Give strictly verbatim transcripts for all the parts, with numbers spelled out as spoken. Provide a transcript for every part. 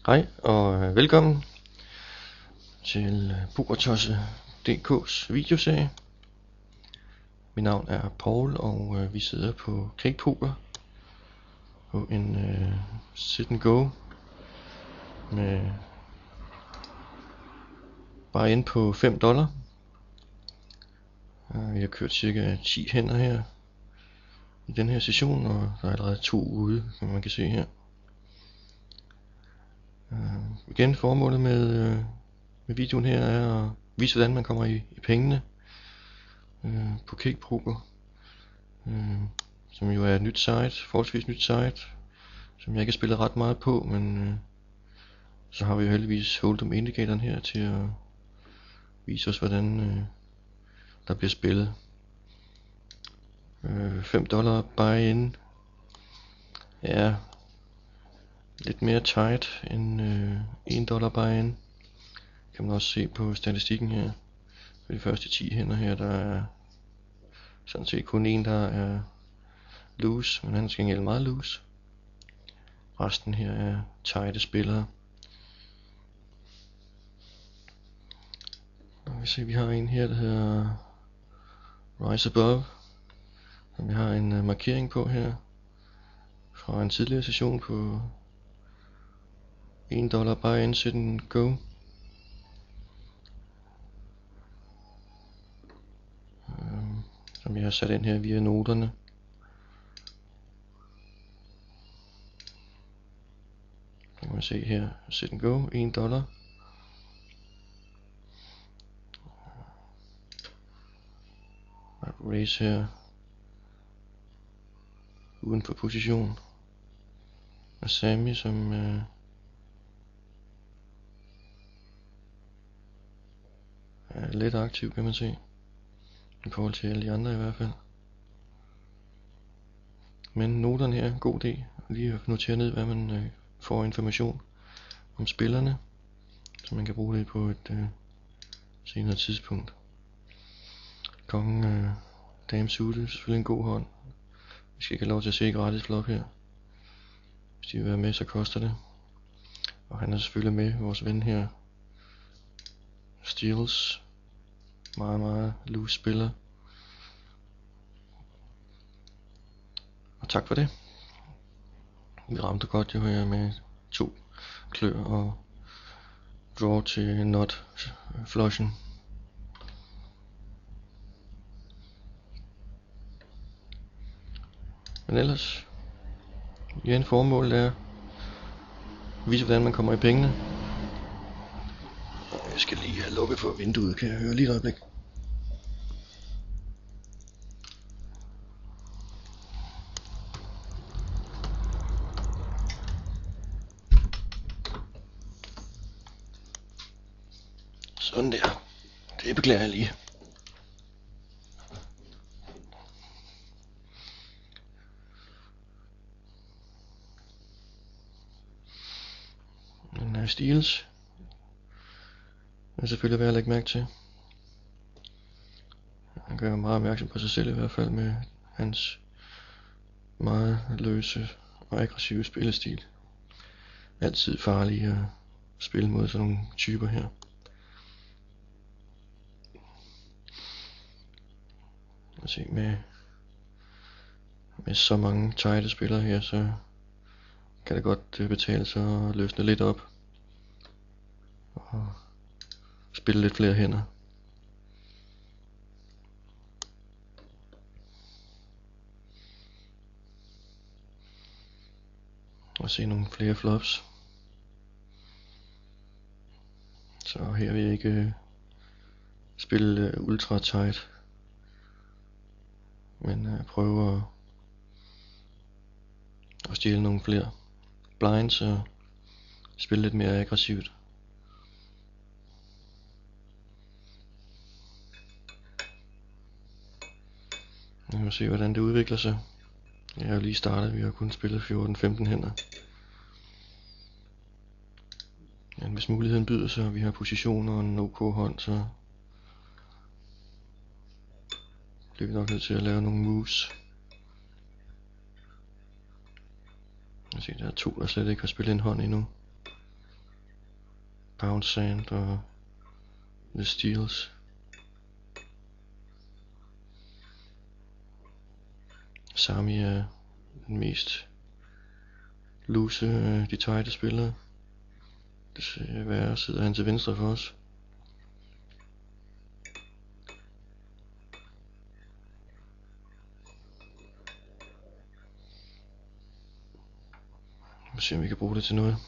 Hej og øh, velkommen til PokerTosset punktum d k's videoserie. Mit navn er Paul, og øh, vi sidder på Cake Poker på en øh, sit and go med bare ind på fem dollar. Uh, vi har kørt cirka ti hænder her i den her session, og der er allerede to ude, som man kan se her. Uh, igen, formålet med, uh, med videoen her er at vise, hvordan man kommer i, i pengene uh, på Cake Poker, uh, som jo er et nyt site, forholdsvis nyt site, som jeg ikke har spillet ret meget på, men uh, så har vi jo heldigvis Hold'em indikatoren her til at vise os, hvordan uh, der bliver spillet. uh, fem dollar buy in er lidt mere tight end øh, en dollar buy in. Kan man også se på statistikken her. For de første ti hænder her, der er sådan set kun en, der er loose, men han skal gengæld meget loose. Resten her er tighte spillere. Og vi ser, vi har en her, der hedder Rise Above, som vi har en uh, markering på her fra en tidligere session på en dollar buy in, sit and go. Um, som jeg har sat ind her via noterne. Så kan man se her, sit and go, en dollar. Raise her uden for position. Og Sammy, som øh, er lidt aktiv, kan man se, i forhold til alle de andre i hvert fald. Men noterne her, god idé, lige at notere ned, hvad man øh, får information om spillerne, så man kan bruge det på et øh, senere tidspunkt. Kongen øh, dame suited, selvfølgelig en god hånd. Vi skal ikke have lov til at se gratis flop her. Hvis de vil være med, så koster det. Og han er selvfølgelig med, vores ven her, Steels, meget meget loose spiller. Og tak for det. Vi ramte godt jo her med to klør og draw til not flushen. Men ellers, igen, formålet er at vise, hvordan man kommer i pengene. Jeg skal lige have lukket for vinduet, kan jeg høre lige et øjeblik. Sådan der. Det beklager jeg lige. Den er Steels. Det er selvfølgelig værd at lægge mærke til. Han gør meget opmærksom på sig selv i hvert fald med hans meget løse og aggressive spillestil. Altid farlig at spille mod sådan nogle typer her. Og se, med, med så mange tighte spillere her, så kan det godt betale sig at løsne lidt op og spille lidt flere hænder. Og se nogle flere flops. Så her vil jeg ikke spille ultra tight, men prøve at, at stjæle nogle flere blinds og spille lidt mere aggressivt. Vi må se, hvordan det udvikler sig. Jeg har jo lige startet, vi har kun spillet fjorten femten hænder. Men hvis muligheden byder sig, og vi har positioner og en ok hånd, så bliver vi nok nødt til at lave nogle moves. Jeg ser, der er to, der slet ikke har spillet en hånd endnu. Bounce Sand og The Steals. Sami er den mest loose af de tighte spillere. Desværre sidder han til venstre for os. Vi se om vi kan bruge det til noget.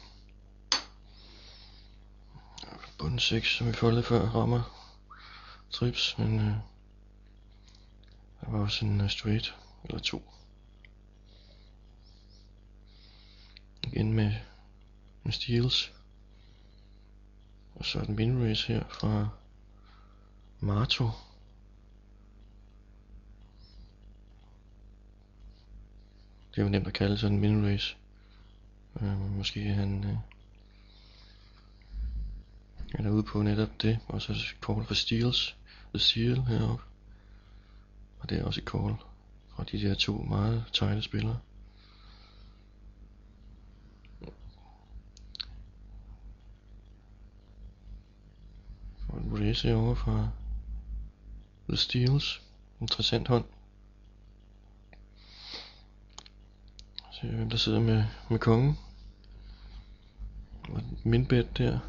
Bunden seks, som vi foldede før, rammer trips, men øh, der var også en uh, straight eller to. Igen med, med steals. Og så er den min race her fra Marto. Det er jo nemt at kalde sådan en min race. Øh, måske han øh, han er ude på netop det. Og så et call for steals. The Seal heroppe. Og det er også et call fra de der to meget tighte spillere. Og en race herovre fra The Steals. Interessant hånd. Se hvem der sidder med, med kongen. Og min bet der.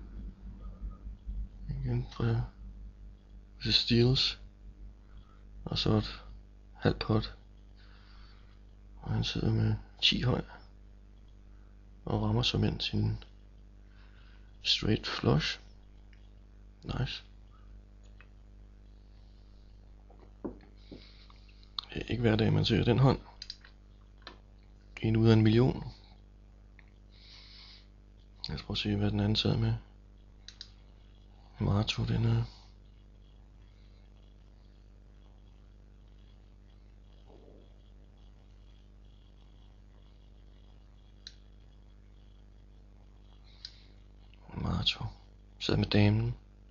Igen fra The Steals. Og så et halvt pot. Og han sidder med ti høj. Og rammer som ind sin straight flush. Nice. Det er ikke hver dag man ser den hånd. En ud af en million. Lad os prøve at se hvad den anden sad med. Marto den er. Marto sad med damen.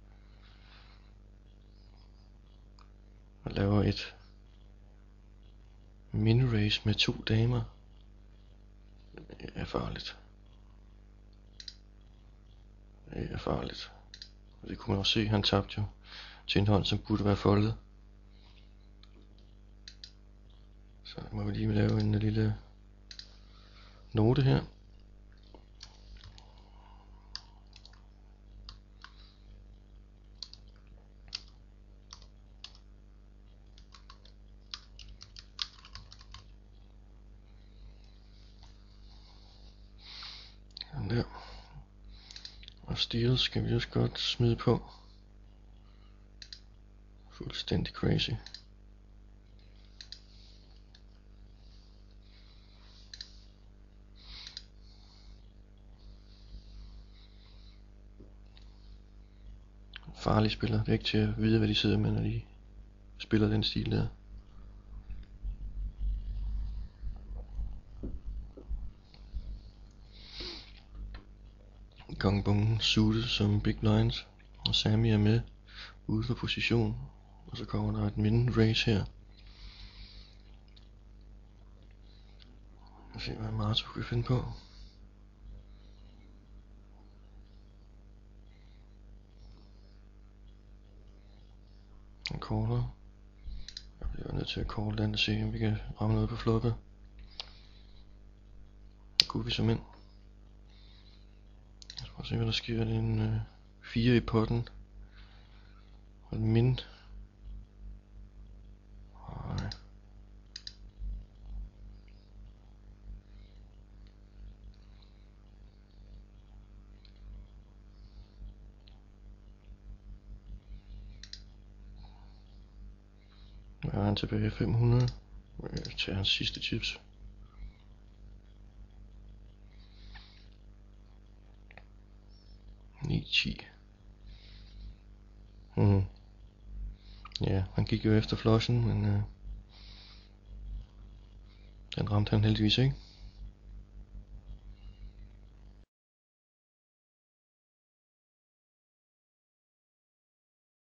Og laver et mini-race med to damer. Det er farligt. Det er farligt. Og det kunne man også se, han tabte jo til en hånd, som burde være foldet. Så må vi lige lave en lille note her. Der. Og steals skal vi også godt smide på. Fuldstændig crazy. Farlige spillere. Det er ikke til at vide hvad de sidder med når de spiller den stil der. Gongbungen suited som big blinds. Og Sami er med ude for position. Og så kommer der et min race her. Lad os se hvad Marto kan finde på. En caller. Jeg bliver nødt til at call den og se om vi kan ramme noget på floppet. Det kunne vi som ind. Lad os prøve at se hvad der sker. Det er en øh, fire i potten. Og en min. Nej. Nu er han tilbage fem hundrede. Jeg tager hans sidste chips. ni ti. Mhm. Ja, han gik jo efter flushen, men øh, den ramte han heldigvis ikke.